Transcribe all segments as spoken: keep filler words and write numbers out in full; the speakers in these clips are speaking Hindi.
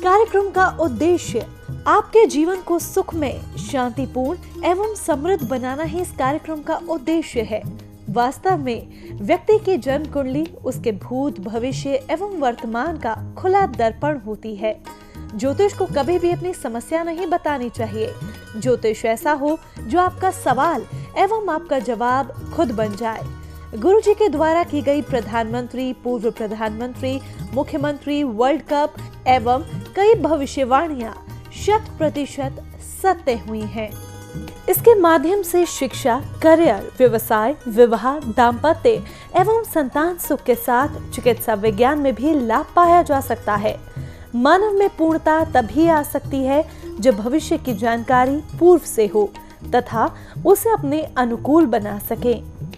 कार्यक्रम का उद्देश्य आपके जीवन को सुखमय, शांतिपूर्ण एवं समृद्ध बनाना ही इस कार्यक्रम का उद्देश्य है। वास्तव में व्यक्ति की जन्म कुंडली उसके भूत, भविष्य एवं वर्तमान का खुला दर्पण होती है। ज्योतिष को कभी भी अपनी समस्या नहीं बतानी चाहिए। ज्योतिष ऐसा हो जो आपका सवाल एवं आपका जवाब खुद बन जाए। गुरु जी के द्वारा की गई प्रधानमंत्री, पूर्व प्रधानमंत्री, मुख्यमंत्री, वर्ल्ड कप एवं कई भविष्यवाणियां शत प्रतिशत सत्य हुई हैं। इसके माध्यम से शिक्षा, करियर, व्यवसाय, विवाह, दाम्पत्य एवं संतान सुख के साथ चिकित्सा विज्ञान में भी लाभ पाया जा सकता है। मानव में पूर्णता तभी आ सकती है जब भविष्य की जानकारी पूर्व से हो तथा उसे अपने अनुकूल बना सके।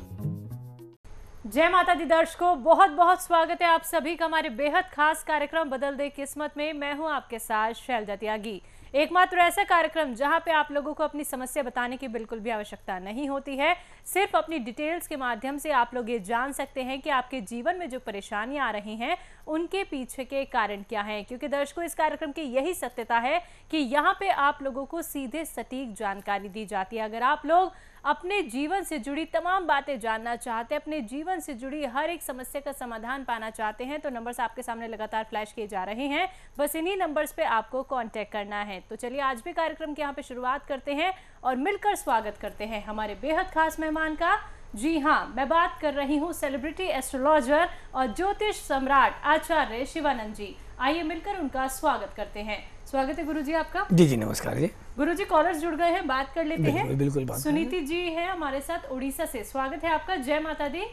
जय माता दी दर्शकों, बहुत बहुत स्वागत है आप सभी का हमारे बेहद खास कार्यक्रम बदल दे किस्मत में। मैं हूं आपके साथ शैलजा त्यागी। एकमात्र ऐसा कार्यक्रम जहां पे आप लोगों को अपनी समस्या बताने की बिल्कुल भी आवश्यकता नहीं होती है। सिर्फ अपनी डिटेल्स के माध्यम से आप लोग ये जान सकते हैं कि आपके जीवन में जो परेशानियां आ रही हैं उनके पीछे के कारण क्या हैं। क्योंकि दर्शकों, इस कार्यक्रम की यही सत्यता है कि यहाँ पे आप लोगों को सीधे सटीक जानकारी दी जाती है। अगर आप लोग अपने जीवन से जुड़ी तमाम बातें जानना चाहते हैं, अपने जीवन से जुड़ी हर एक समस्या का समाधान पाना चाहते हैं, तो नंबर्स आपके सामने लगातार फ्लैश किए जा रहे हैं। बस इन्हीं नंबर्स पे आपको कांटेक्ट करना है। तो चलिए आज भी कार्यक्रम की यहाँ पे शुरुआत करते हैं और मिलकर स्वागत करते हैं हमारे बेहद खास मेहमान का। जी हाँ, मैं बात कर रही हूँ सेलिब्रिटी एस्ट्रोलॉजर और ज्योतिष सम्राट आचार्य शिवानंद जी। आइए मिलकर उनका स्वागत करते हैं। स्वागत है गुरुजी आपका। जी जी नमस्कार जी। गुरुजी कॉलर्स जुड़ गए हैं, बात कर लेते बिल्कुल, हैं। बिल्कुल बात सुनीति जी हैं हमारे साथ उड़ीसा से। स्वागत है आपका। जय माता दी।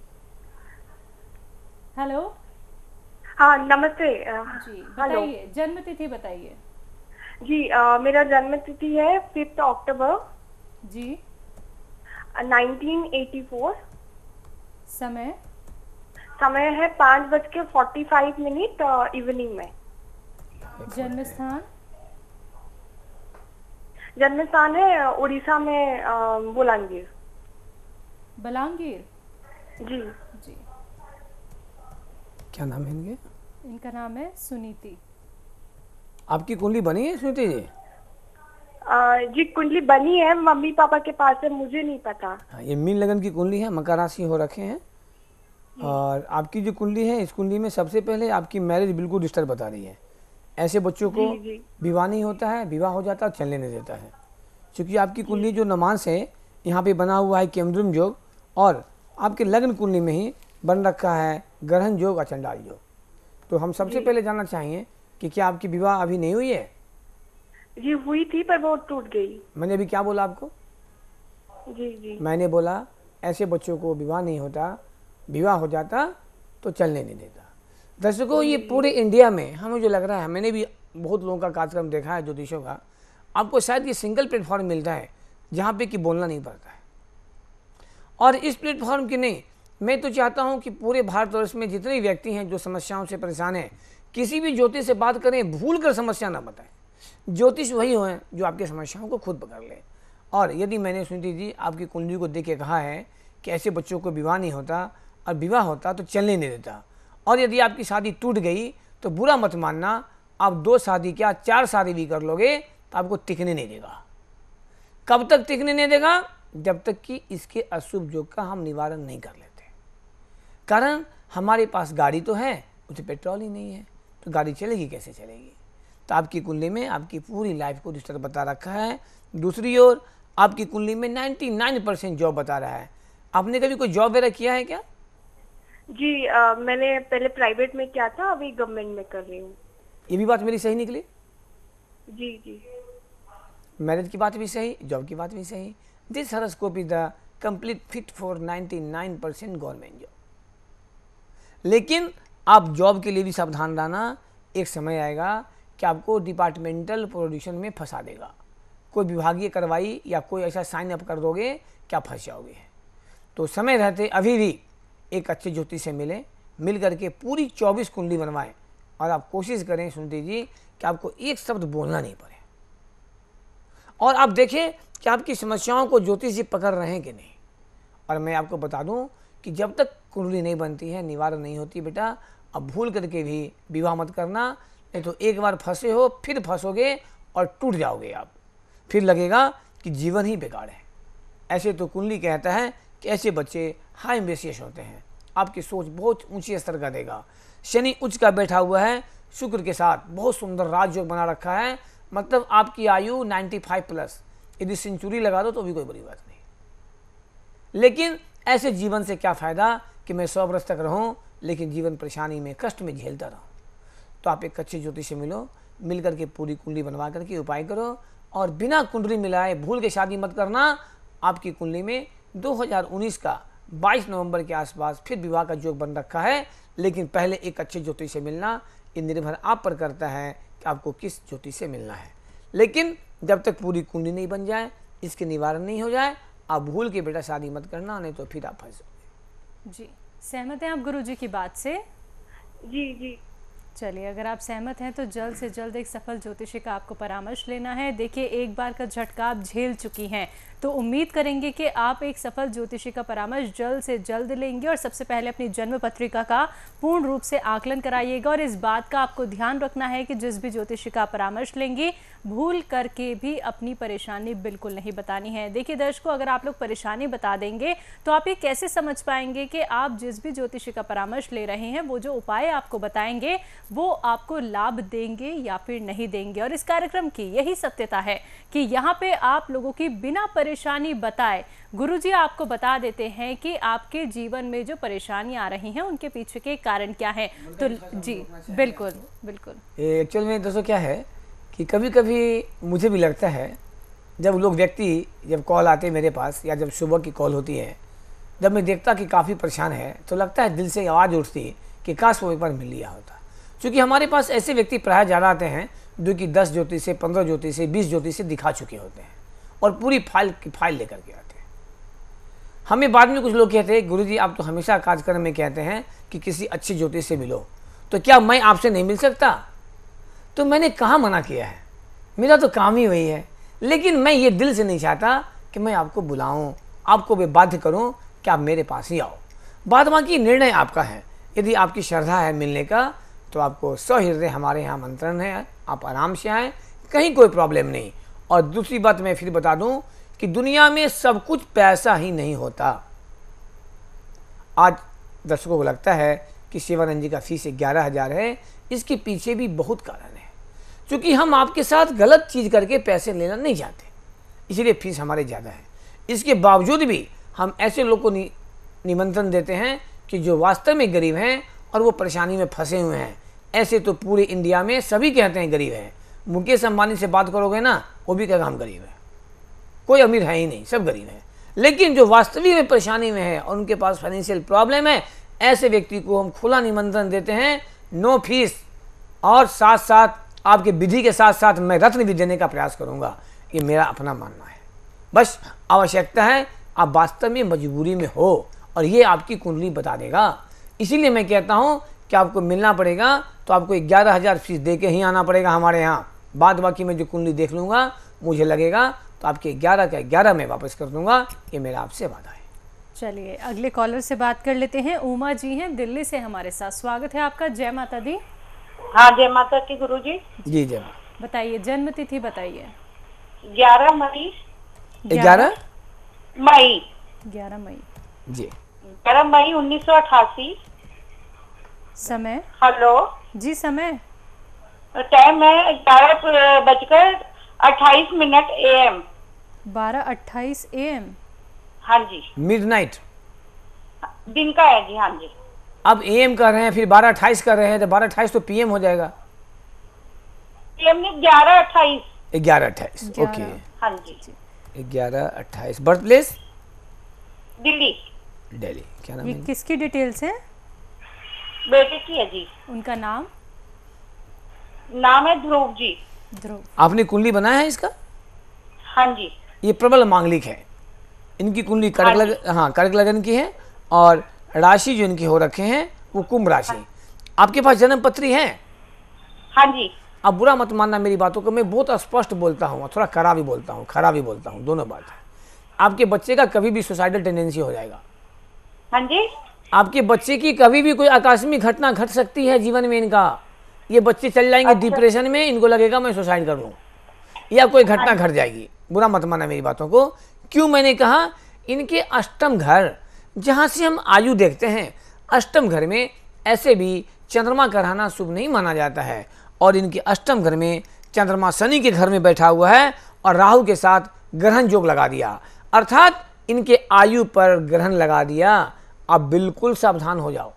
हेलो। हाँ नमस्ते। जी बताइए, जन्म तिथि बताइए। जी आ, मेरा जन्म तिथि है फिफ्थ अक्टूबर जी नाइनटीन एटी फोर। समय समय है पाँच बज के फोर्टी फाइव मिनट इवनिंग में। जन्म स्थान जन्म स्थान है उड़ीसा में आ, बोलांगीर। बलांगीर। जी जी। क्या नाम है इनके? इनका नाम है सुनीति। आपकी कुंडली बनी है सुनीति जी? आ, जी कुंडली बनी है, मम्मी पापा के पास है, मुझे नहीं पता। हाँ, ये मीन लगन की कुंडली है, मकर राशि हो रखे हैं। और आपकी जो कुंडली है, इस कुंडली में सबसे पहले आपकी मैरिज बिल्कुल डिस्टर्ब बता रही है। ऐसे बच्चों को विवाह नहीं होता है, विवाह हो जाता है चलने नहीं देता है। क्योंकि आपकी कुंडली जो नमांस है यहाँ पे बना हुआ है केमद्रुम योग, और आपके लग्न कुंडली में ही बन रखा है ग्रहण योग और चंडाल योग। तो हम सबसे पहले जानना चाहिए कि क्या आपकी विवाह अभी नहीं हुई है? जी हुई थी पर वो टूट गई। मैंने अभी क्या बोला आपको? जी जी मैंने बोला ऐसे बच्चों को विवाह नहीं होता, विवाह हो जाता तो चलने नहीं देता। दर्शकों, ये पूरे इंडिया में हमें जो लग रहा है, मैंने भी बहुत लोगों का कार्यक्रम देखा है ज्योतिषों का, आपको शायद ये सिंगल प्लेटफॉर्म मिलता है जहाँ पे कि बोलना नहीं पड़ता है। और इस प्लेटफॉर्म की नहीं, मैं तो चाहता हूँ कि पूरे भारतवर्ष में जितने व्यक्ति हैं जो समस्याओं से परेशान हैं, किसी भी ज्योतिष से बात करें, भूल कर समस्या ना बताएं। ज्योतिष वही हो जो आपकी समस्याओं को खुद पकड़ ले। और यदि मैंने सुनीति जी आपकी कुंडली को देख के कहा है कि ऐसे बच्चों को विवाह नहीं होता और विवाह होता तो चलने नहीं देता, और यदि आपकी शादी टूट गई तो बुरा मत मानना, आप दो शादी क्या चार शादी भी कर लोगे तो आपको टिकने नहीं देगा। कब तक टिकने नहीं देगा? जब तक कि इसके अशुभ योग का हम निवारण नहीं कर लेते। कारण हमारे पास गाड़ी तो है, उसे पेट्रोल ही नहीं है, तो गाड़ी चलेगी कैसे चलेगी? तो आपकी कुंडली में आपकी पूरी लाइफ को डिस्टर्ब बता रखा है। दूसरी ओर आपकी कुंडली में निन्यानवे परसेंट जॉब बता रहा है। आपने कभी कोई जॉब वगैरह किया है क्या? जी आ, मैंने पहले प्राइवेट में किया था, अभी गवर्नमेंट में कर रही हूँ। ये भी बात मेरी सही निकली? जी जी मैरिज की बात भी सही, जॉब की बात भी सही। This horoscope is the complete fit for निन्यानवे परसेंट गवर्नमेंट जॉब। लेकिन आप जॉब के लिए भी सावधान रहना, एक समय आएगा कि आपको डिपार्टमेंटल प्रोड्यूशन में फंसा देगा। कोई विभागीय कार्रवाई या कोई ऐसा साइन अप कर दोगे क्या फंस जाओगे। तो समय रहते अभी भी एक अच्छे ज्योतिष से मिलें, मिल करके पूरी चौबीस कुंडली बनवाएं, और आप कोशिश करें सुनते जी कि आपको एक शब्द बोलना नहीं पड़े। और आप देखें कि आपकी समस्याओं को ज्योतिष जी पकड़ रहे हैं कि नहीं। और मैं आपको बता दूं कि जब तक कुंडली नहीं बनती है, निवारण नहीं होती बेटा, अब भूल करके भी विवाह मत करना, नहीं तो एक बार फंसे हो फिर फंसोगे और टूट जाओगे आप, फिर लगेगा कि जीवन ही बेकार है। ऐसे तो कुंडली कहता है कि ऐसे बच्चे हाई एम्बिशियस होते हैं, आपकी सोच बहुत ऊंची स्तर का देगा। शनि उच्च का बैठा हुआ है शुक्र के साथ, बहुत सुंदर राजयोग बना रखा है, मतलब आपकी आयु पचानवे प्लस, यदि सेंचुरी लगा दो तो भी कोई बड़ी बात नहीं। लेकिन ऐसे जीवन से क्या फ़ायदा कि मैं सौ वर्ष तक रहूं लेकिन जीवन परेशानी में कष्ट में झेलता रहूं। तो आप एक अच्छे ज्योतिष से मिलो, मिल करके पूरी कुंडली बनवा करके उपाय करो, और बिना कुंडली मिलाए भूल के शादी मत करना। आपकी कुंडली में दो हज़ार उन्नीस का बाईस नवंबर के आसपास फिर विवाह का योग बन रखा है, लेकिन पहले एक अच्छे ज्योतिष से मिलना। ये निर्भर आप पर करता है कि आपको किस ज्योतिष से मिलना है। लेकिन जब तक पूरी कुंडली नहीं बन जाए, इसके निवारण नहीं हो जाए, आप भूल के बेटा शादी मत करना, नहीं तो फिर आप फंस जाओगे। जी, सहमत हैं आप गुरुजी की बात से? जी जी चलिए, अगर आप सहमत हैं तो जल्द से जल्द एक सफल ज्योतिषी का आपको परामर्श लेना है। देखिए, एक बार का झटका आप झेल चुकी हैं, तो उम्मीद करेंगे कि आप एक सफल ज्योतिषी का परामर्श जल्द से जल्द लेंगे। और सबसे पहले अपनी जन्म पत्रिका का पूर्ण रूप से आकलन कराइएगा, और इस बात का आपको ध्यान रखना है कि जिस भी ज्योतिषी का परामर्श लेंगे, भूल करके भी अपनी परेशानी बिल्कुल नहीं बतानी है। देखिए दर्शकों, अगर आप लोग परेशानी बता देंगे तो आप ये कैसे समझ पाएंगे कि आप जिस भी ज्योतिषी का परामर्श ले रहे हैं, वो जो उपाय आपको बताएंगे वो आपको लाभ देंगे या फिर नहीं देंगे। और इस कार्यक्रम की यही सत्यता है कि यहाँ पे आप लोगों की बिना परेशानी बताए गुरुजी आपको बता देते हैं कि आपके जीवन में जो परेशानी आ रही हैं उनके पीछे के कारण क्या है। तो जी बिल्कुल बिल्कुल। एक्चुअल में दोस्तों क्या है कि कभी कभी मुझे भी लगता है, जब लोग व्यक्ति जब कॉल आते हैं मेरे पास, या जब सुबह की कॉल होती है, जब मैं देखता कि काफ़ी परेशान है, तो लगता है दिल से आवाज़ उठती है कि काश वो एक बार मिल लिया होता। क्योंकि हमारे पास ऐसे व्यक्ति प्रायः ज़्यादा आते हैं जो कि दस ज्योतिष से, पंद्रह ज्योतिष से, बीस ज्योतिष से दिखा चुके होते हैं, और पूरी फाइल की फाइल लेकर के आते हैं। हमें बाद में कुछ लोग कहते हैं, गुरुजी आप तो हमेशा कार्यक्रम में कहते हैं कि किसी अच्छे ज्योतिष से मिलो, तो क्या मैं आपसे नहीं मिल सकता? तो मैंने कहाँ मना किया है, मेरा तो काम ही वही है। लेकिन मैं ये दिल से नहीं चाहता कि मैं आपको बुलाऊं, आपको भी बाध्य करूं कि आप मेरे पास ही आओ। बाद बाकी निर्णय आपका है। यदि आपकी श्रद्धा है मिलने का, तो आपको सहृदय हमारे यहाँ आमंत्रण है, आप आराम से आएँ, कहीं कोई प्रॉब्लम नहीं। और दूसरी बात मैं फिर बता दूं कि दुनिया में सब कुछ पैसा ही नहीं होता। आज दर्शकों को लगता है कि शिवानंद जी का फीस ग्यारह हज़ार है, इसके पीछे भी बहुत कारण है। क्योंकि हम आपके साथ गलत चीज़ करके पैसे लेना नहीं चाहते, इसलिए फीस हमारे ज़्यादा है। इसके बावजूद भी हम ऐसे लोग को नि, निमंत्रण देते हैं कि जो वास्तव में गरीब हैं और वो परेशानी में फंसे हुए हैं। ऐसे तो पूरे इंडिया में सभी कहते हैं गरीब हैं। मुकेश अंबानी से बात करोगे ना, वो भी कहेगा हम गरीब हैं, कोई अमीर है ही नहीं, सब गरीब हैं। लेकिन जो वास्तविक में परेशानी में है और उनके पास फाइनेंशियल प्रॉब्लम है, ऐसे व्यक्ति को हम खुला निमंत्रण देते हैं, नो फीस, और साथ साथ आपके विधि के साथ साथ मैं रत्न भी देने का प्रयास करूंगा। ये मेरा अपना मानना है। बस आवश्यकता है आप वास्तव में मजबूरी में हो, और ये आपकी कुंडली बता देगा। इसीलिए मैं कहता हूँ कि आपको मिलना पड़ेगा, तो आपको ग्यारह हज़ार फीस दे के ही आना पड़ेगा हमारे यहाँ। बाद बाकी मैं जो कुंडली देख लूँगा, मुझे लगेगा तो आपके ग्यारह का ग्यारह में वापस कर दूंगा। ये मेरा आपसे वादा है। चलिए अगले कॉलर से बात कर लेते हैं। उमा जी हैं दिल्ली से हमारे साथ, स्वागत है आपका। जय माता दी। हाँ जय माता की गुरुजी। जी जय। बताइए जन्म तिथि बताइए। ग्यारह मई। ग्यारह मई ग्यारह मई जी। ग्यारह मई उन्नीस सौ अठासी। समय? हेलो जी समय? टाइम है ग्यारह बजकर अट्ठाईस मिनट ए एम। बारह अट्ठाईस ए एम। हाँ जी। मिडनाइट दिन का है जी। हाँ जी। अब ए एम कर रहे हैं, फिर बारह अट्ठाईस कर रहे हैं, तो बारह अट्ठाईस तो पी एम हो जाएगा। ए एम में ग्यारह अट्ठाईस। ग्यारह अट्ठाईस ओके। हाँ जी। ग्यारह अट्ठाईस। Birth place? दिल्ली। दिल्ली। क्या नाम ये है? किसकी डिटेल्स है? बेटे की है जी। उनका नाम? नाम है ध्रुव जी। ध्रुव। आपने कुंडली बनाया है इसका? हाँ जी। ये प्रबल मांगलिक है। इनकी कुंडली कर्क लग हाँ कर्क लगन की है, और राशि जो इनकी हो रखे हैं वो कुंभ राशि। आपके पास जन्म पत्री है? हाँ जी। आप बुरा मत मानना मेरी बातों को, मैं बहुत स्पष्ट बोलता हूँ, थोड़ा कड़ा भी बोलता हूँ, खरा भी बोलता हूँ, दोनों बात है। आपके बच्चे का कभी भी सुसाइडल टेंडेंसी हो जाएगा। हाँ जी। आपके बच्चे की कभी भी कोई आकस्मिक घटना घट सकती है जीवन में इनका, ये बच्चे चल जाएंगे डिप्रेशन में, इनको लगेगा मैं सुसाइड कर लूँ या कोई घटना घट जाएगी। बुरा मत माना मेरी बातों को। क्यों मैंने कहा, इनके अष्टम घर जहाँ से हम आयु देखते हैं, अष्टम घर में ऐसे भी चंद्रमा का रहना शुभ नहीं माना जाता है। और इनके अष्टम घर में चंद्रमा शनि के घर में बैठा हुआ है और राहु के साथ ग्रहण योग लगा दिया, अर्थात इनके आयु पर ग्रहण लगा दिया। अब बिल्कुल सावधान हो जाओ।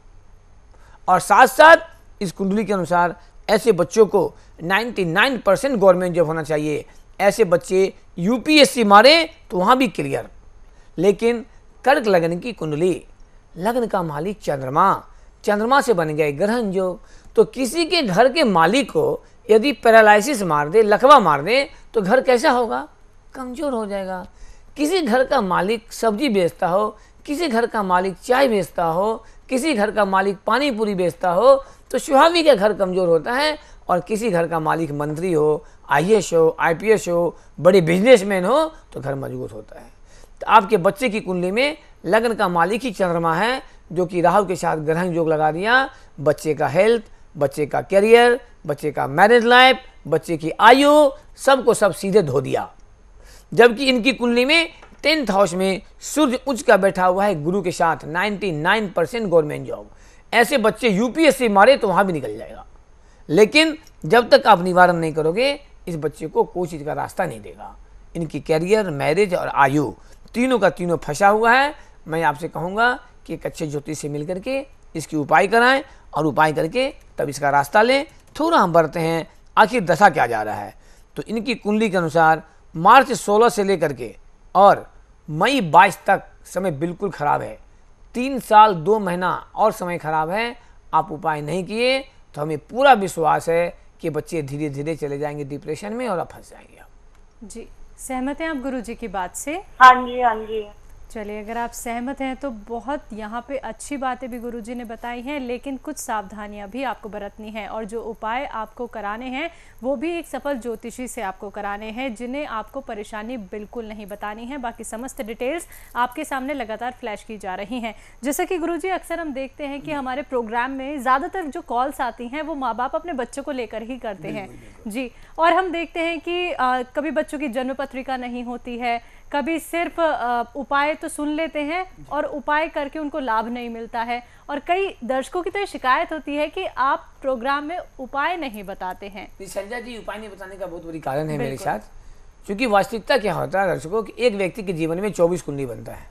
और साथ साथ इस कुंडली के अनुसार ऐसे बच्चों को निन्यानवे परसेंट गवर्नमेंट जॉब होना चाहिए। ऐसे बच्चे यूपीएससी मारे तो वहाँ भी क्लियर। लेकिन कर्क लगन की कुंडली, लग्न का मालिक चंद्रमा, चंद्रमा से बन गए ग्रहण योग, तो किसी के घर के मालिक को यदि पैरालिसिस मार दे, लकवा मार दे, तो घर कैसा होगा? कमजोर हो जाएगा। किसी घर का मालिक सब्जी बेचता हो, किसी घर का मालिक चाय बेचता हो, किसी घर का मालिक पानी पूरी बेचता हो, तो स्वाभाविक है घर कमजोर होता है। और किसी घर का मालिक मंत्री हो, आईएएस हो, आईपीएस हो, बड़े बिजनेसमैन हो, तो घर मजबूत होता है। तो आपके बच्चे की कुंडली में लग्न का मालिक ही चंद्रमा है, जो कि राहु के साथ ग्रहण योग लगा दिया। बच्चे का हेल्थ, बच्चे का करियर, बच्चे का मैरिज लाइफ, बच्चे की आयु, सबको सब सीधे धो दिया। जबकि इनकी कुंडली में टेंथ हाउस में सूर्य उच्च का बैठा हुआ है गुरु के साथ, निन्यानवे परसेंट गवर्नमेंट जॉब। ऐसे बच्चे यूपीएससी मारे तो वहाँ भी निकल जाएगा। लेकिन जब तक आप निवारण नहीं करोगे, इस बच्चे को कोई चीज़ का रास्ता नहीं देगा। इनकी कैरियर, मैरिज और आयु तीनों का तीनों फंसा हुआ है। मैं आपसे कहूँगा कि एक अच्छे ज्योतिष से मिल करके इसकी उपाय कराएं और उपाय करके तब इसका रास्ता लें। थोड़ा हम बढ़ते हैं, आखिर दशा क्या जा रहा है। तो इनकी कुंडली के अनुसार मार्च सोलह से लेकर के और मई बाईस तक समय बिल्कुल खराब है। तीन साल दो महीना और समय खराब है। आप उपाय नहीं किए तो हमें पूरा विश्वास है कि बच्चे धीरे धीरे चले जाएंगे डिप्रेशन में और आप फंस जाएंगे। आप जी सहमत हैं आप गुरुजी की बात से? हाँ जी, हाँ जी। चलिए, अगर आप सहमत हैं तो बहुत यहाँ पे अच्छी बातें भी गुरुजी ने बताई हैं, लेकिन कुछ सावधानियाँ भी आपको बरतनी हैं। और जो उपाय आपको कराने हैं वो भी एक सफल ज्योतिषी से आपको कराने हैं, जिन्हें आपको परेशानी बिल्कुल नहीं बतानी है। बाकी समस्त डिटेल्स आपके सामने लगातार फ्लैश की जा रही हैं। जैसे कि गुरुजी अक्सर हम देखते हैं कि हमारे प्रोग्राम में ज़्यादातर जो कॉल्स आती हैं वो माँ बाप अपने बच्चों को लेकर ही करते हैं जी। और हम देखते हैं कि आ, कभी बच्चों की जन्म पत्रिका नहीं होती है, कभी सिर्फ उपाय तो सुन लेते हैं और उपाय करके उनको लाभ नहीं मिलता है। और कई दर्शकों की तो ये शिकायत होती है कि आप प्रोग्राम में उपाय नहीं बताते हैं। संजय जी, उपाय नहीं बताने का बहुत बड़ी कारण है मेरे साथ। क्योंकि वास्तविकता क्या होता है दर्शकों, कि एक व्यक्ति के जीवन में चौबीस कुंडली बनता है।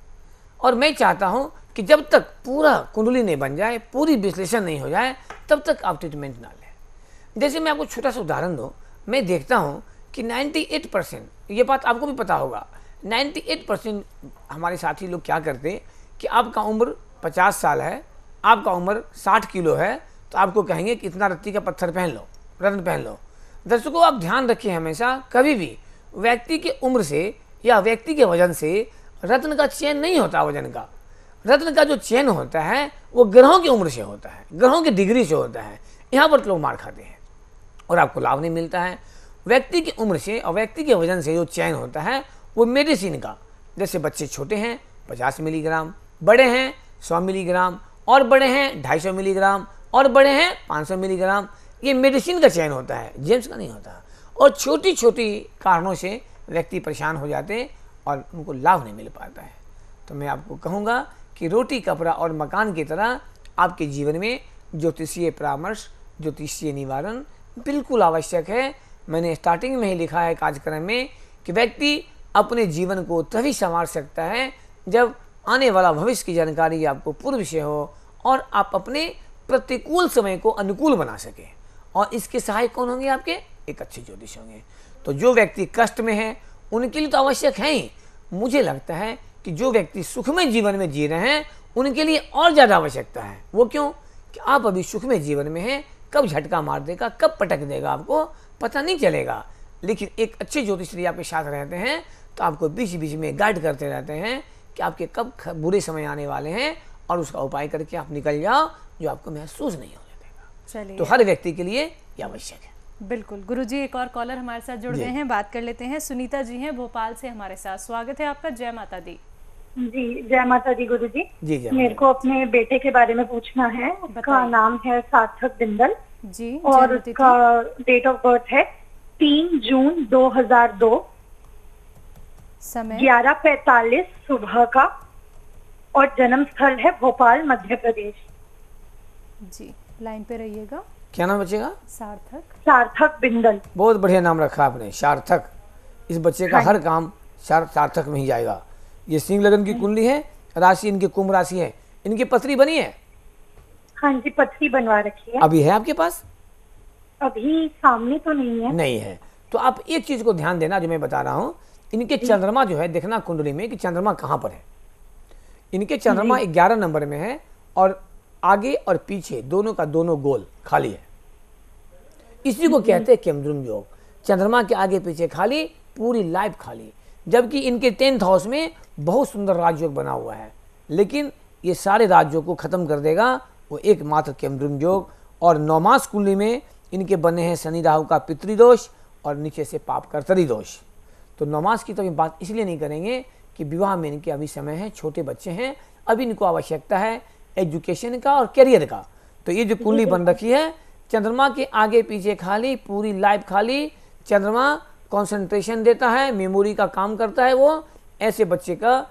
और मैं चाहता हूँ कि जब तक पूरा कुंडली नहीं बन जाए, पूरी विश्लेषण नहीं हो जाए, तब तक आप ट्रीटमेंट ना लें। जैसे मैं आपको छोटा सा उदाहरण दूँ, मैं देखता हूँ कि अट्ठानवे परसेंट, ये बात आपको भी पता होगा, अट्ठानवे परसेंट हमारे साथी लोग क्या करते कि आपका उम्र पचास साल है, आपका उम्र साठ किलो है, तो आपको कहेंगे कि इतना रत्ती का पत्थर पहन लो, रत्न पहन लो। दर्शकों, आप ध्यान रखिए, हमेशा कभी भी व्यक्ति के उम्र से या व्यक्ति के वजन से रत्न का चयन नहीं होता। वजन का, रत्न का जो चयन होता है वो ग्रहों की उम्र से होता है, ग्रहों की डिग्री से होता है। यहाँ पर लोग मार खाते हैं और आपको लाभ नहीं मिलता है। व्यक्ति की उम्र से और व्यक्ति के वजन से जो चयन होता है वो मेडिसिन का, जैसे बच्चे छोटे हैं पचास मिलीग्राम, बड़े हैं सौ मिलीग्राम, और बड़े हैं ढाई सौ मिलीग्राम, और बड़े हैं पाँच सौ मिलीग्राम, ये मेडिसिन का चयन होता है, जेम्स का नहीं होता। और छोटी छोटी कारणों से व्यक्ति परेशान हो जाते हैं और उनको लाभ नहीं मिल पाता है। तो मैं आपको कहूँगा कि रोटी कपड़ा और मकान की तरह आपके जीवन में ज्योतिषीय परामर्श, ज्योतिषीय निवारण बिल्कुल आवश्यक है। मैंने स्टार्टिंग में ही लिखा है कार्यक्रम में कि व्यक्ति अपने जीवन को तभी संवार सकता है जब आने वाला भविष्य की जानकारी आपको पूर्व से हो और आप अपने प्रतिकूल समय को अनुकूल बना सके। और इसके सहायक कौन होंगे? आपके एक अच्छे ज्योतिष होंगे। तो जो व्यक्ति कष्ट में है उनके लिए तो आवश्यक है ही। मुझे लगता है कि जो व्यक्ति सुखमय जीवन में जी रहे हैं उनके लिए और ज़्यादा आवश्यकता है। वो क्यों? कि आप अभी सुखमय जीवन में हैं, कब झटका मार देगा, कब पटक देगा आपको पता नहीं चलेगा। लेकिन एक अच्छे ज्योतिष आपके साथ रहते हैं तो आपको बीच बीच में गाइड करते रहते हैं कि आपके कब बुरे समय आने वाले हैं और उसका उपाय करके आप निकल जाओ, जो आपको महसूस नहीं होने देगा। चलिए, तो हर व्यक्ति के लिए ये आवश्यक है। बिल्कुल। गुरुजी, एक और कॉलर हमारे साथ जुड़ गए हैं, बात कर लेते हैं। सुनीता जी हैं भोपाल से हमारे साथ, स्वागत है आपका। जय माता दी। जी, जय माता दी गुरुजी। जी, जय मेरे को अपने बेटे के बारे में पूछना है। उसका नाम है सार्थक बिंदल। जी, और जन्म तिथि? उसका डेट ऑफ बर्थ है तीन जून दो हजार दो, समय? ग्यारह पैतालीस सुबह का, और जन्म स्थल है भोपाल, मध्य प्रदेश। जी, लाइन पे रहिएगा। क्या नाम बचेगा? सार्थक। सार्थक बिंदल। बहुत बढ़िया नाम रखा आपने, सार्थक। इस बच्चे का हर काम सार- सार्थक में ही जाएगा। ये सिंह लगन की कुंडली है, राशि इनकी कुंभ राशि है। इनकी पत्री बनी है? हाँ जी, पत्री बनवा रखी है। अभी है आपके पास? अभी सामने तो नहीं है। नहीं है। तो आप एक चीज को ध्यान देना जो मैं बता रहा हूँ, इनके चंद्रमा जो है देखना कुंडली में कि चंद्रमा कहाँ पर है। इनके चंद्रमा ग्यारह नंबर में है और आगे और पीछे दोनों का दोनों गोल खाली है। इसी को कहते हैं केमद्रुम योग। चंद्रमा के आगे पीछे खाली, पूरी लाइफ खाली। जबकि इनके टेंथ हाउस में बहुत सुंदर राजयोग बना हुआ है, लेकिन ये सारे राजयोग को खत्म कर देगा वो एकमात्र केमद्रुम योग। और नौमास कुंडली में इनके बने हैं शनि राहु का पितृदोष और नीचे से पाप कर्तरी दोष। तो नौमास की तो अभी बात इसलिए नहीं करेंगे कि विवाह में इनके अभी समय है, छोटे बच्चे हैं, अभी इनको आवश्यकता है एजुकेशन का और करियर का। तो ये जो कुंडली बन रखी है, चंद्रमा के आगे पीछे खाली, पूरी लाइफ खाली। चंद्रमा कंसंट्रेशन देता है, मेमोरी का काम करता है वो। ऐसे बच्चे का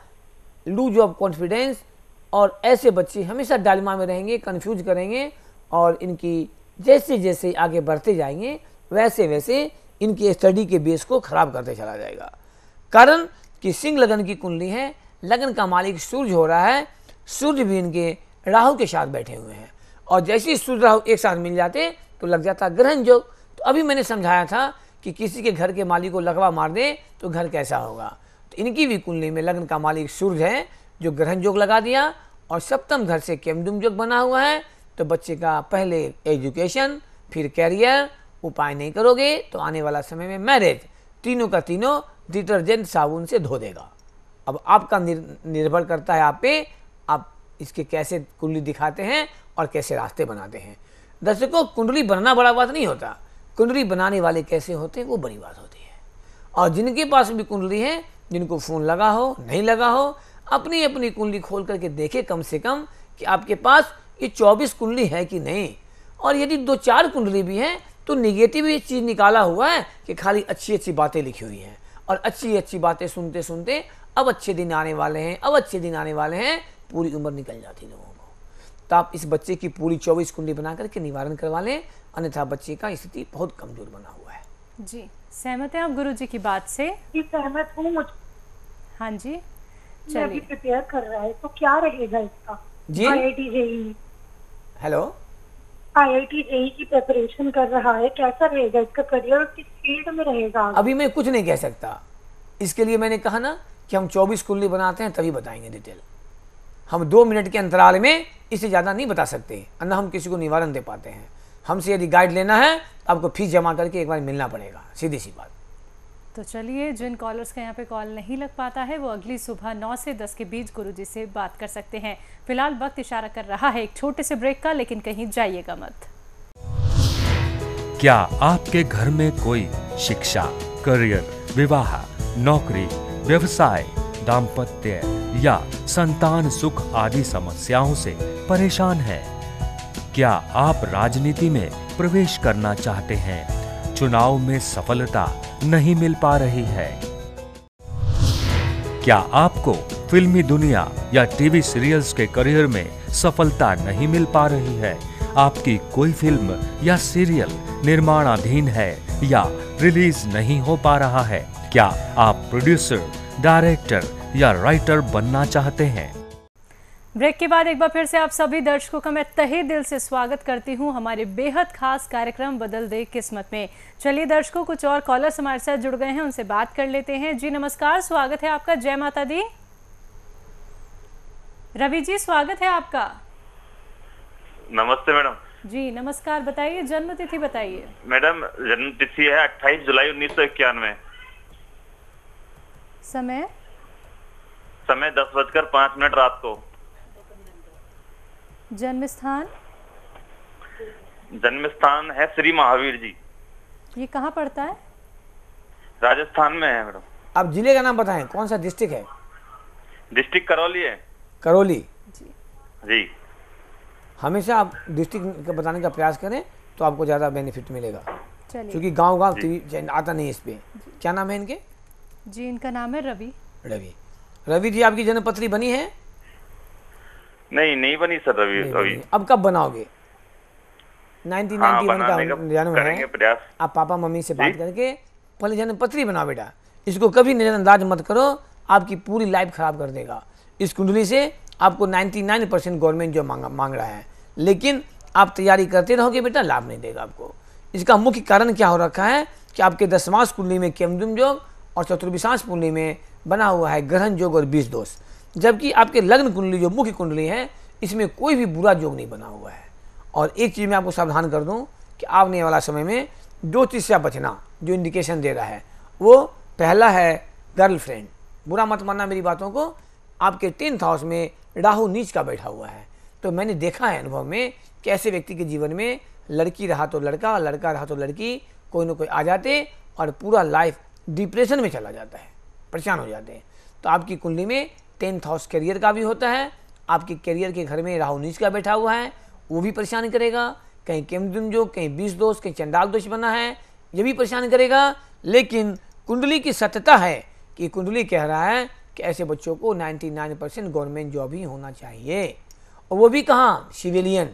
लूज ऑफ कॉन्फिडेंस, और ऐसे बच्चे हमेशा डायलेमा में रहेंगे, कंफ्यूज करेंगे, और इनकी जैसे जैसे आगे बढ़ते जाएंगे वैसे वैसे इनकी स्टडी के बेस को खराब करते चला जाएगा। कारण कि सिंह लगन की कुंडली है, लगन का मालिक सूर्य हो रहा है, सूर्य भी इनके राहु के साथ बैठे हुए हैं, और जैसे ही सूर्य राहु एक साथ मिल जाते तो लग जाता ग्रहण योग। तो अभी मैंने समझाया था कि किसी के घर के मालिक को लकवा मार दे तो घर कैसा होगा। तो इनकी भी कुंडली में लगन का मालिक सूर्य है जो ग्रहण योग लगा दिया, और सप्तम घर से केमद्रुम योग बना हुआ है। तो बच्चे का पहले एजुकेशन, फिर कैरियर, उपाय नहीं करोगे तो आने वाला समय में मैरिज, तीनों का तीनों डिटर्जेंट साबुन से धो देगा। अब आपका निर, निर्भर करता है आप पे, आप इसके कैसे कुंडली दिखाते हैं और कैसे रास्ते बनाते हैं। दर्शकों, कुंडली बनाना बड़ा बात नहीं होता, कुंडली बनाने वाले कैसे होते हैं वो बड़ी बात होती है। और जिनके पास भी कुंडली है, जिनको फ़ोन लगा हो नहीं लगा हो, अपनी अपनी कुंडली खोल करके देखे कम से कम कि आपके पास ये चौबीस कुंडली है कि नहीं। और यदि दो चार कुंडली भी हैं तो निगेटिव ये चीज़ निकाला हुआ है कि खाली अच्छी अच्छी बातें लिखी हुई हैं, और अच्छी अच्छी बातें सुनते सुनते अब अच्छे दिन आने वाले हैं, अब अच्छे दिन आने वाले हैं, पूरी उम्र निकल जाती लोगों को। तो आप इस बच्चे की पूरी चौबीस कुंडली बना करके निवारण करवा लें, अन्यथा बच्चे का स्थिति बहुत कमजोर बना हुआ है। जी, सहमत हैं आप गुरु जी की बात से? जी सहमत हूँ। मुझे हाँ जी, मैं अभी चलिए। प्रिपेयर कर रहा है, तो क्या रहेगा इसका? जी? I I T JEE hello, I I T JEE की प्रिपरेशन कर रहा है, कैसा रहेगा इसका करियर, किस फील्ड में रहेगा आगे? अभी मैं कुछ नहीं कह सकता। इसके लिए मैंने कहा ना कि हम चौबीस कुंडली बनाते हैं तभी बताएंगे डिटेल। हम दो मिनट के अंतराल में इससे ज़्यादा नहीं बता सकते, अन्ना हम किसी को निवारण दे पाते हैं। हमसे यदि गाइड लेना है आपको फीस जमा करके एक बार मिलना पड़ेगा, सीधी सी बात। तो चलिए, जिन कॉलर्स का यहाँ पे कॉल नहीं लग पाता है वो अगली सुबह नौ से दस के बीच गुरुजी से बात कर सकते हैं। फिलहाल वक्त इशारा कर रहा है एक छोटे से ब्रेक का, लेकिन कहीं जाइएगा मत। क्या आपके घर में कोई शिक्षा, करियर, विवाह, नौकरी, व्यवसाय, दाम्पत्य या संतान सुख आदि समस्याओं से परेशान है? क्या आप राजनीति में प्रवेश करना चाहते हैं? चुनाव में सफलता नहीं मिल पा रही है? क्या आपको फिल्मी दुनिया या टीवी सीरियल्स के करियर में सफलता नहीं मिल पा रही है? आपकी कोई फिल्म या सीरियल निर्माणाधीन है या रिलीज नहीं हो पा रहा है? क्या आप प्रोड्यूसर, डायरेक्टर या राइटर बनना चाहते हैं? ब्रेक के बाद एक बार फिर से आप सभी दर्शकों का मैं तहे दिल से स्वागत करती हूं हमारे बेहद खास कार्यक्रम बदल दे किस्मत में। चलिए दर्शकों, कुछ और कॉलर्स हमारे साथ जुड़ गए हैं, उनसे बात कर लेते हैं। जी नमस्कार, स्वागत है आपका। जय माता दी। रवि जी, स्वागत है आपका। नमस्ते मैडम। जी नमस्कार, बताइए जन्म तिथि बताइए। मैडम जन्म तिथि है अट्ठाईस जुलाई उन्नीस सौ इक्यानवे। समय? समय दस बजकर पाँच मिनट रात को। जन्म स्थान? जन्म स्थान है श्री महावीर जी। ये कहाँ पड़ता है? राजस्थान में है मैडम। आप जिले का नाम बताएं, कौन सा डिस्ट्रिक्ट है? डिस्ट्रिक्ट करौली है। करौली जी। जी। हमेशा आप डिस्ट्रिक्ट का बताने का प्रयास करें, तो आपको ज़्यादा बेनिफिट मिलेगा, चलिए क्योंकि गांव गांव टीवी आता नहीं इस पे। क्या नाम है इनके? जी इनका नाम है रवि। रवि। रवि जी, आपकी जन्मपत्री बनी है? नहीं नहीं बनी सर रवि नहीं अभी। बनी। अब कब बनाओगे? नाइनटीन नाइंटी वन बनाने का का जन्म करेंगे है। प्रयास। आप पापा मम्मी से बात करके पहले जन्मपत्री बनाओ बेटा, इसको कभी नजरअंदाज मत करो, आपकी पूरी लाइफ खराब कर देगा। इस कुंडली से आपको निन्यानवे परसेंट गवर्नमेंट जो मांग मांग रहा है, लेकिन आप तैयारी करते रहोगे बेटा, लाभ नहीं देगा आपको। इसका मुख्य कारण क्या हो रखा है कि आपके दसमांश कुंडली में केमद्रुम योग और चतुर्विशांश कुंडली में बना हुआ है ग्रहण योग और बीज दोष, जबकि आपके लग्न कुंडली जो मुख्य कुंडली है इसमें कोई भी बुरा योग नहीं बना हुआ है। और एक चीज़ मैं आपको सावधान कर दूं कि आने वाला समय में दो चीज़ से बचना जो इंडिकेशन दे रहा है, वो पहला है गर्लफ्रेंड। बुरा मत मानना मेरी बातों को, आपके टेंथ हाउस में राहु नीच का बैठा हुआ है, तो मैंने देखा है अनुभव में कि ऐसे व्यक्ति के जीवन में लड़की रहा तो लड़का, लड़का रहा तो लड़की, कोई ना कोई आ जाते और पूरा लाइफ डिप्रेशन में चला जाता है, परेशान हो जाते हैं। तो आपकी कुंडली में टेंथ हाउस करियर का भी होता है, आपके करियर के घर में राहु नीच का बैठा हुआ है, वो भी परेशान करेगा। कहीं केमद्रुम जो, कहीं बीज दोष, कहीं चंडाल दोष बना है, ये भी परेशान करेगा। लेकिन कुंडली की सत्यता है कि कुंडली कह रहा है कि ऐसे बच्चों को निन्यानवे परसेंट गवर्नमेंट जॉब ही होना चाहिए, और वो भी कहाँ, सिविलियन,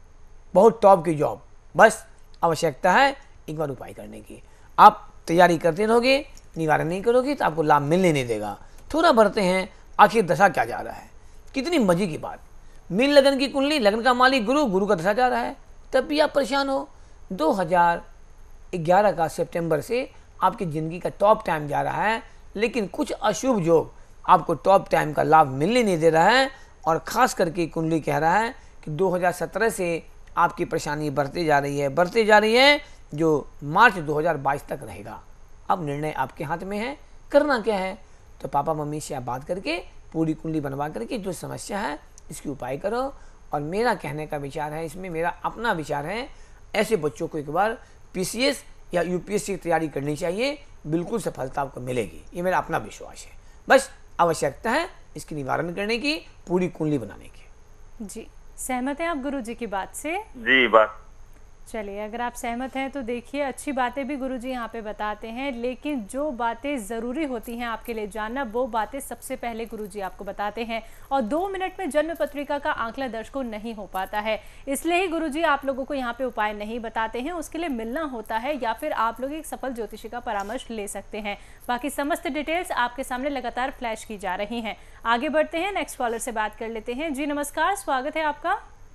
बहुत टॉप की जॉब। बस आवश्यकता है एक बार उपाय करने की। आप तैयारी करते रहोगे, निवारण नहीं करोगे तो आपको लाभ मिलने नहीं देगा। थोड़ा बढ़ते हैं, आखिर दशा क्या जा रहा है। कितनी मजे की बात, मीन लगन की कुंडली, लगन का मालिक गुरु, गुरु का दशा जा रहा है, तब भी आप परेशान हो। दो हज़ार ग्यारह का सितंबर से आपकी ज़िंदगी का टॉप टाइम जा रहा है, लेकिन कुछ अशुभ योग आपको टॉप टाइम का लाभ मिलने नहीं दे रहा है। और ख़ास करके कुंडली कह रहा है कि दो हज़ार सत्रह से आपकी परेशानी बढ़ती जा रही है, बढ़ती जा रही है, जो मार्च दो हज़ार बाईस तक रहेगा। अब निर्णय आपके हाथ में है, करना क्या है। तो पापा मम्मी से आप बात करके पूरी कुंडली बनवा करके जो समस्या है इसकी उपाय करो। और मेरा कहने का विचार है, इसमें मेरा अपना विचार है, ऐसे बच्चों को एक बार पीसीएस या यूपीएससी की तैयारी करनी चाहिए, बिल्कुल सफलता आपको मिलेगी, ये मेरा अपना विश्वास है। बस आवश्यकता है इसकी निवारण करने की, पूरी कुंडली बनाने की। जी सहमत हैं आप गुरु जी की बात से? जी बात। चलिए अगर आप सहमत हैं तो देखिए, अच्छी बातें भी गुरुजी यहाँ पे बताते हैं, लेकिन जो बातें ज़रूरी होती हैं आपके लिए जानना, वो बातें सबसे पहले गुरुजी आपको बताते हैं। और दो मिनट में जन्म पत्रिका का आंकड़ा दर्शकों नहीं हो पाता है, इसलिए ही गुरुजी आप लोगों को यहाँ पे उपाय नहीं बताते हैं। उसके लिए मिलना होता है या फिर आप लोग एक सफल ज्योतिषी का परामर्श ले सकते हैं। बाकी समस्त डिटेल्स आपके सामने लगातार फ्लैश की जा रही हैं। आगे बढ़ते हैं, नेक्स्ट कॉलर से बात कर लेते हैं। जी नमस्कार, स्वागत है आपका।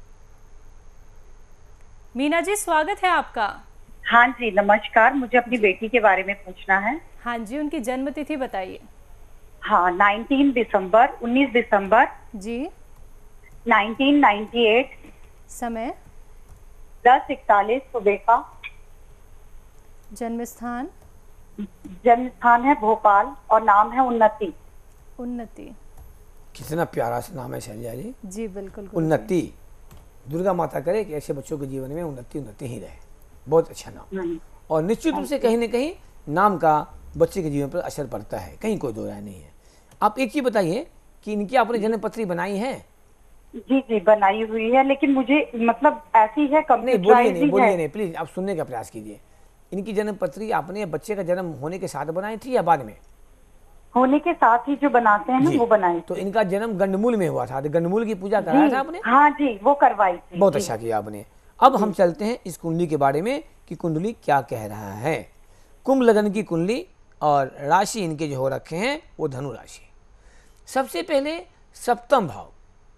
मीना जी स्वागत है आपका। हाँ जी नमस्कार, मुझे अपनी बेटी के बारे में पूछना है। हाँ जी, उनकी जन्म तिथि बताइए। हाँ उन्नीस दिसंबर उन्नीस दिसंबर जी उन्नीस सौ अट्ठानवे, समय दस इकतालीस सुबह का। जन्म स्थान जन्म स्थान है भोपाल और नाम है उन्नति। उन्नति, कितना प्यारा सा नाम है शैलजा जी। जी बिल्कुल। उन्नति, दुर्गा माता करे कि ऐसे बच्चों के जीवन में उन्नति उन्नति ही रहे। बहुत अच्छा नाम, और निश्चित रूप से कहीं ना कहीं नाम का बच्चे के जीवन पर असर पड़ता है, कहीं कोई दो राय नहीं है। आप एक चीज बताइए कि इनकी आपने जन्म पत्री बनाई है? जी जी बनाई हुई है, लेकिन मुझे मतलब ऐसी है नहीं, बोलिए नहीं, बोलिए नहीं, प्लीज आप सुनने का प्रयास कीजिए। इनकी जन्म पत्री आपने बच्चे का जन्म होने के साथ बनाई थी या बाद में? होने के साथ ही जो बनाते हैं ना वो बनाई। तो इनका जन्म गंडमूल में हुआ था, तो गंडमूल की पूजा कराया था आपने? हाँ जी वो करवाई थी। बहुत अच्छा किया आपने। अब हम चलते हैं इस कुंडली के बारे में कि कुंडली क्या कह रहा है। कुंभ लगन की कुंडली और राशि इनके जो हो रखे हैं वो धनु राशि। सबसे पहले सप्तम भाव,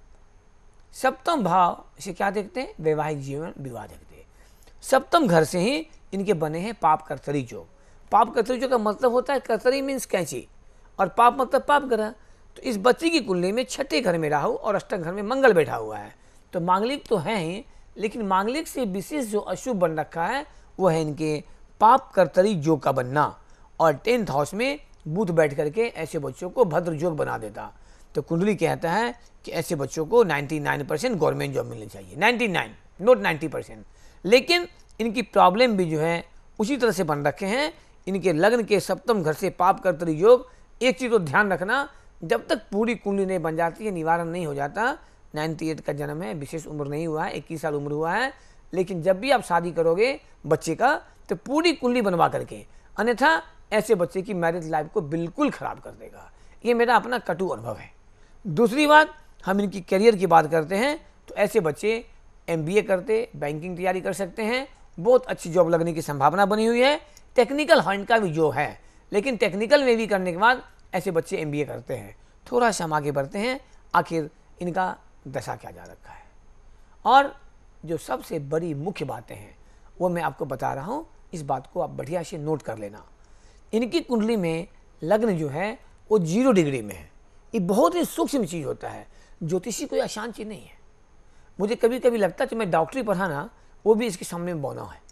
सप्तम भाव से क्या देखते हैं? वैवाहिक जीवन, विवाह देखते हैं। सप्तम घर से ही इनके बने हैं पाप कर्तरी योग। पाप कर्तरी योग का मतलब होता है, कर्तरी मीन्स कैंची और पाप मतलब पाप ग्रह। तो इस बच्ची की कुंडली में छठे घर में राहु और अष्टम घर में मंगल बैठा हुआ है। तो मांगलिक तो है ही, लेकिन मांगलिक से विशेष जो अशुभ बन रखा है वो है इनके पाप कर्तरी योग का बनना। और टेंथ हाउस में बुध बैठ करके ऐसे बच्चों को भद्र योग बना देता। तो कुंडली कहता है कि ऐसे बच्चों को निन्यानवे परसेंट गवर्नमेंट जॉब मिलनी चाहिए, निन्यानवे नोट नब्बे परसेंट। लेकिन इनकी प्रॉब्लम भी जो है उसी तरह से बन रखे हैं। इनके लग्न के सप्तम घर से पाप कर्तरी योग। एक चीज़ तो ध्यान रखना, जब तक पूरी कुंडली नहीं बन जाती है, निवारण नहीं हो जाता। अट्ठानवे का जन्म है, विशेष उम्र नहीं हुआ है, इक्कीस साल उम्र हुआ है, लेकिन जब भी आप शादी करोगे बच्चे का तो पूरी कुंडली बनवा करके, अन्यथा ऐसे बच्चे की मैरिज लाइफ को बिल्कुल ख़राब कर देगा। ये मेरा अपना कटु अनुभव है। दूसरी बात, हम इनकी करियर की बात करते हैं तो ऐसे बच्चे एम बी ए करते, बैंकिंग तैयारी कर सकते हैं, बहुत अच्छी जॉब लगने की संभावना बनी हुई है। टेक्निकल हैंड का भी जो है, लेकिन टेक्निकल में भी करने के बाद ऐसे बच्चे एम बी ए करते हैं। थोड़ा सा हम आगे बढ़ते हैं, आखिर इनका दशा क्या जा रखा है। और जो सबसे बड़ी मुख्य बातें हैं वो मैं आपको बता रहा हूँ, इस बात को आप बढ़िया से नोट कर लेना। इनकी कुंडली में लग्न जो है वो जीरो डिग्री में है। ये बहुत ही सूक्ष्म चीज़ होता है, ज्योतिषी कोई आसान चीज़ नहीं है। मुझे कभी कभी लगता है कि मैं डॉक्टरी पढ़ाना वो भी इसके सामने में बौना है।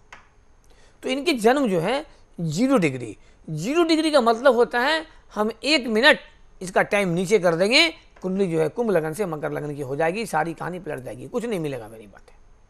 तो इनके जन्म जो है जीरो डिग्री, जीरो डिग्री का मतलब होता है हम एक मिनट इसका टाइम नीचे कर देंगे, कुंडली जो है कुंभ लगन से मकर लगन की हो जाएगी, सारी कहानी पलट जाएगी, कुछ नहीं मिलेगा। मेरी बात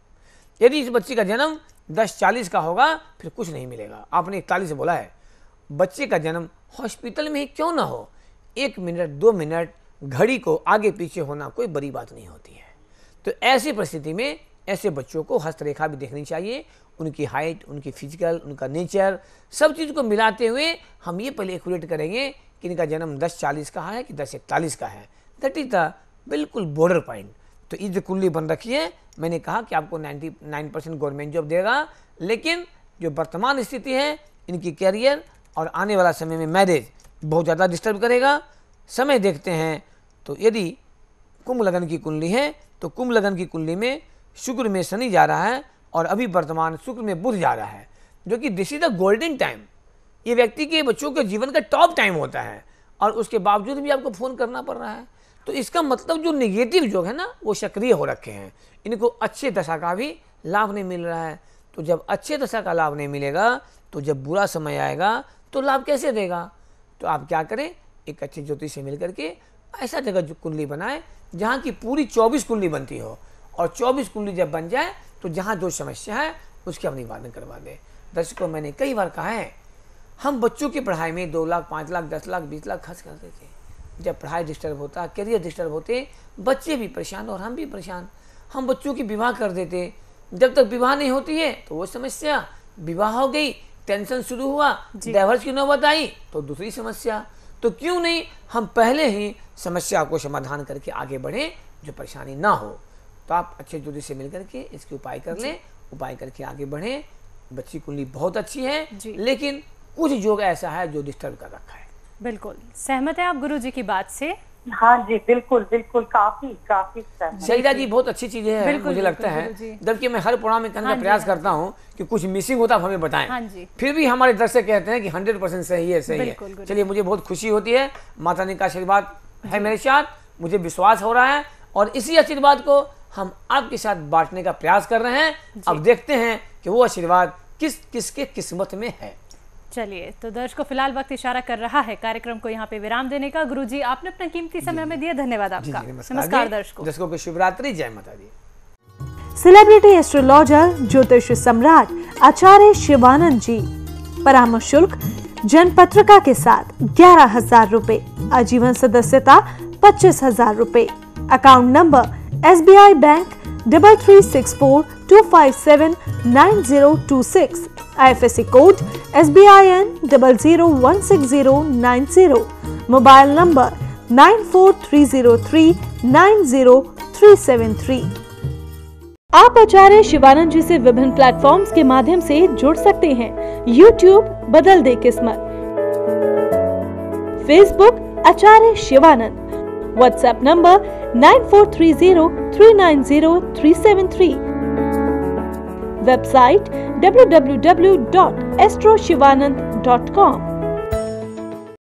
है, यदि इस बच्चे का जन्म दस चालीस का होगा फिर कुछ नहीं मिलेगा। आपने इकतालीस बोला है, बच्चे का जन्म हॉस्पिटल में ही क्यों ना हो, एक मिनट दो मिनट घड़ी को आगे पीछे होना कोई बड़ी बात नहीं होती है। तो ऐसी परिस्थिति में ऐसे बच्चों को हस्तरेखा भी देखनी चाहिए, उनकी हाइट, उनकी फिजिकल, उनका नेचर, सब चीज़ को मिलाते हुए हम ये पहले एक्यूरेट करेंगे कि इनका जन्म दस चालीस का है कि दस इकतालीस का है। दैट इज द बिल्कुल बॉर्डर पॉइंट। तो ये जो कुंडली बन रखी है, मैंने कहा कि आपको निन्यानवे परसेंट गवर्नमेंट जॉब देगा, लेकिन जो वर्तमान स्थिति है इनकी कैरियर और आने वाला समय में मैरिज बहुत ज़्यादा डिस्टर्ब करेगा। समय देखते हैं तो यदि कुंभ लगन की कुंडली है तो कुंभ लगन की कुंडली में शुक्र में शनि जा रहा है और अभी वर्तमान शुक्र में बुध जा रहा है, जो कि this is the golden time. ये व्यक्ति के बच्चों के जीवन का टॉप टाइम होता है और उसके बावजूद भी आपको फ़ोन करना पड़ रहा है। तो इसका मतलब जो नेगेटिव जो है ना वो सक्रिय हो रखे हैं, इनको अच्छे दशा का भी लाभ नहीं मिल रहा है। तो जब अच्छे दशा का लाभ नहीं मिलेगा तो जब बुरा समय आएगा तो लाभ कैसे देगा। तो आप क्या करें, एक अच्छे ज्योतिष से मिल करके ऐसा जगह जो कुंडली बनाए जहाँ की पूरी चौबीस कुंडली बनती हो, और चौबीस कुंडली जब बन जाए तो जहाँ जो समस्या है उसकी हम निवारण करवा दें। दर्शकों, मैंने कई बार कहा है, हम बच्चों की पढ़ाई में दो लाख पाँच लाख दस लाख बीस लाख खर्च करते थे। जब पढ़ाई डिस्टर्ब होता, करियर डिस्टर्ब होते, बच्चे भी परेशान और हम भी परेशान। हम बच्चों की विवाह कर देते, जब तक विवाह नहीं होती है तो वो समस्या, विवाह हो गई टेंशन शुरू हुआ, डाइवोर्स की नौबत आई तो दूसरी समस्या। तो क्यों नहीं हम पहले ही समस्या को समाधान करके आगे बढ़ें, जो परेशानी ना हो। तो आप अच्छे ज्योतिष से मिल करके इसके उपाय कर लें, उपाय करके आगे बढ़ें। बच्ची कुंडली बहुत अच्छी है, लेकिन कुछ योग ऐसा है जो डिस्टर्ब कर रखा है। बिल्कुल सहमत है आप गुरु जी की बात से? हाँ जी, बिल्कुल बिल्कुल, काफी काफी शैला जी बहुत अच्छी चीजें हैं, मुझे लगता है। जबकि मैं हर प्रोग्राम में कहने का प्रयास करता हूँ कि कुछ मिसिंग होता आप हमें बताएं, हाँ फिर भी हमारे दर्शक कहते हैं कि हंड्रेड परसेंट सही है, सही है। चलिए, मुझे बहुत खुशी होती है, माता रानी का आशीर्वाद है मेरे साथ, मुझे विश्वास हो रहा है और इसी आशीर्वाद को हम आपके साथ बांटने का प्रयास कर रहे हैं। अब देखते हैं कि वो आशीर्वाद किस किसके किस्मत में है। चलिए, तो दर्शकों फिलहाल वक्त इशारा कर रहा है कार्यक्रम को यहाँ पे विराम देने का। गुरुजी, आपने अपना कीमती समय हमें दिया, धन्यवाद आपका। नमस्कार दर्शकों। दर्शकों को शिवरात्रि, जय माता दी। सेलिब्रिटी एस्ट्रोलॉजर ज्योतिष सम्राट आचार्य शिवानंद जी, परामर्श शुल्क जनपत्रिका के साथ ग्यारह हजार रूपए, आजीवन सदस्यता पच्चीस हजार रूपए, account number S B I bank double three six four two five seven nine zero two six, I F S C code S B I N double zero one six zero nine zero, mobile number nine four three zero three nine zero three seven three. आप आचार्य शिवानंद जी से विभिन्न प्लेटफॉर्म्स के माध्यम से जुड़ सकते हैं। यूट्यूब बदल दे किस्मत, Facebook Acharya Shivanand, WhatsApp number nine four three zero three nine zero three seven three, website W W W dot astro Shivanand dot com.